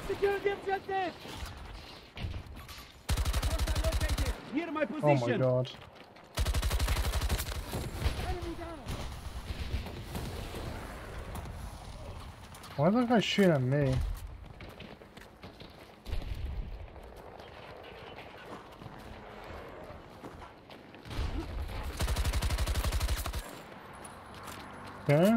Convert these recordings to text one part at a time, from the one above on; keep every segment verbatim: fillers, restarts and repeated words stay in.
Secure the objective! Hostile located, near my position. Oh my god. Enemy down. Why is that guy shooting at me? Okay.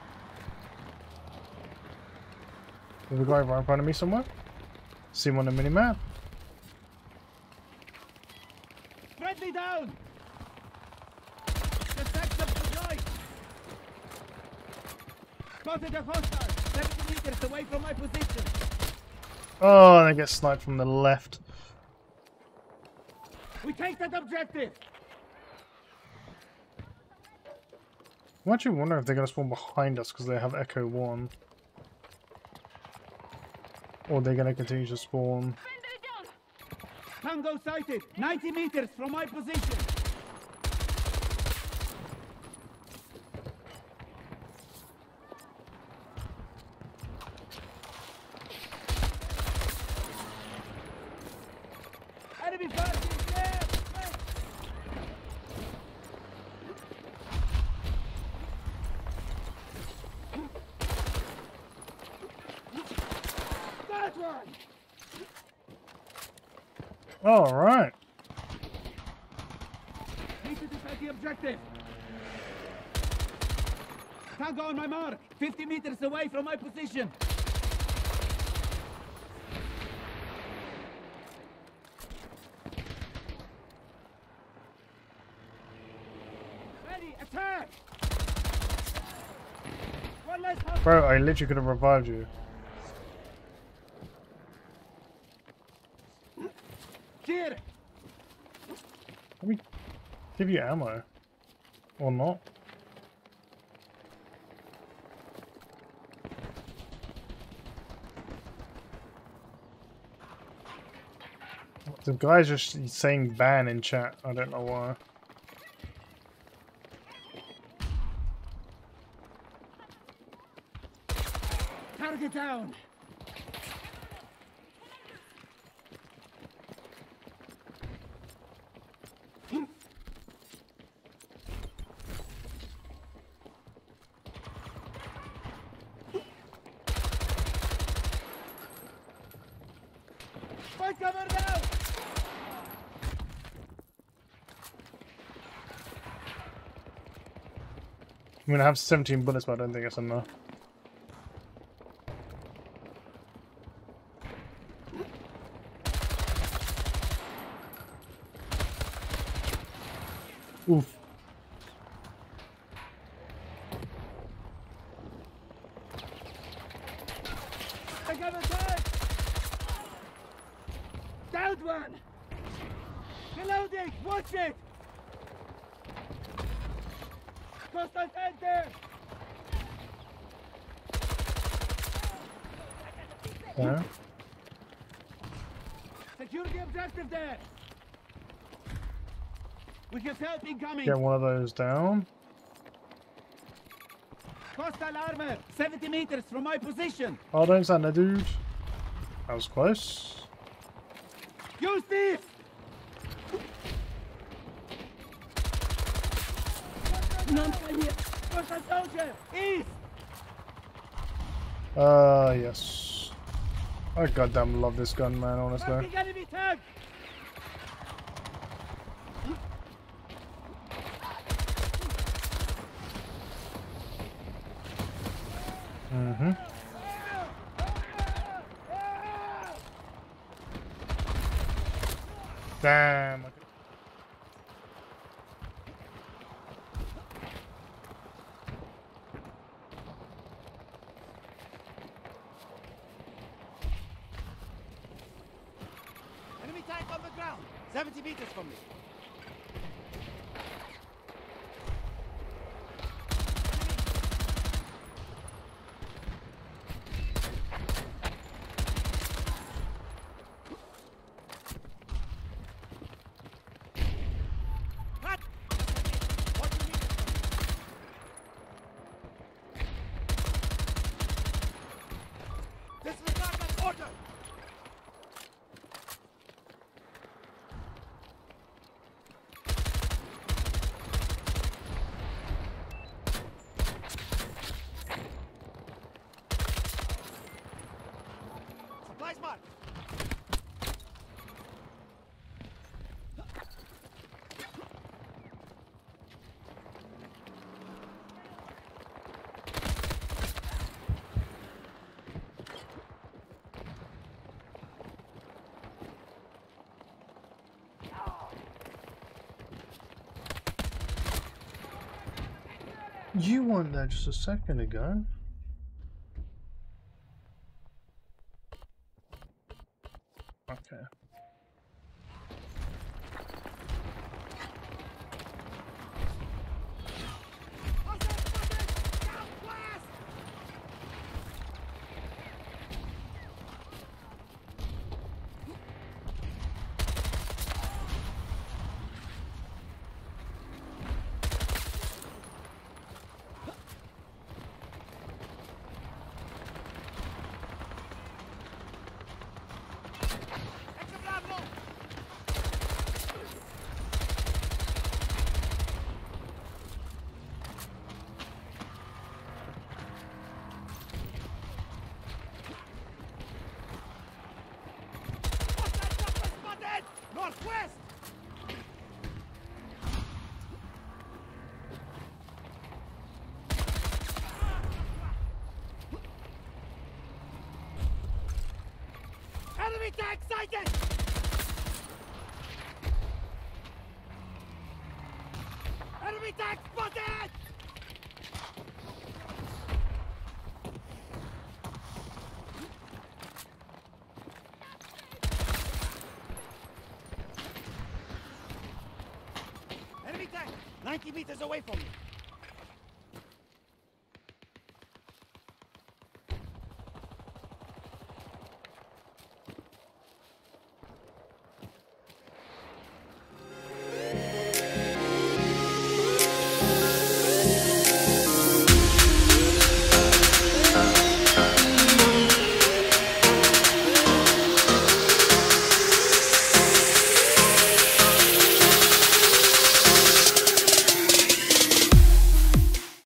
There's a guy right in front of me somewhere. See him on the minimap. Friendly down! The sex of the joint! Spotted a hostile, seventy meters away from my position. Oh, and I get sniped from the left. We take that objective! I actually wonder if they're going to spawn behind us because they have Echo one. Or they're going to continue to spawn. Tango sighted, ninety meters from my position. Enemy party is there! That one! All right. Need to defend the objective. Tango on my mark, fifty meters away from my position. Ready, attack! One less hostile. Bro, I literally could have revived you. Clear! Let me give you ammo. Or not. The guy's just saying ban in chat. I don't know why. Target down! Fight cover now! I'm gonna have seventeen bullets, but I don't think it's enough. Oof. I got a tag! Downed one! Reloading! Watch it! Hostile tank there! Yeah. Secure the objective there! We can help incoming! Get one of those down. Hostile armor! seventy meters from my position! Oh, don't stand there, dude. That was close. Use this! Non-fire! Hostile soldier! East! Uh, yes. I goddamn love this gun, man, honestly. Marking enemy tank! Mm-hmm. Damn. Okay. Enemy tank on the ground! seventy meters from me! What? forty meters from me! Disregard that order! You weren't there just a second ago. Okay. Northwest! Enemy tank sighted! Enemy tank spotted! Enemy tank! ninety meters away from you!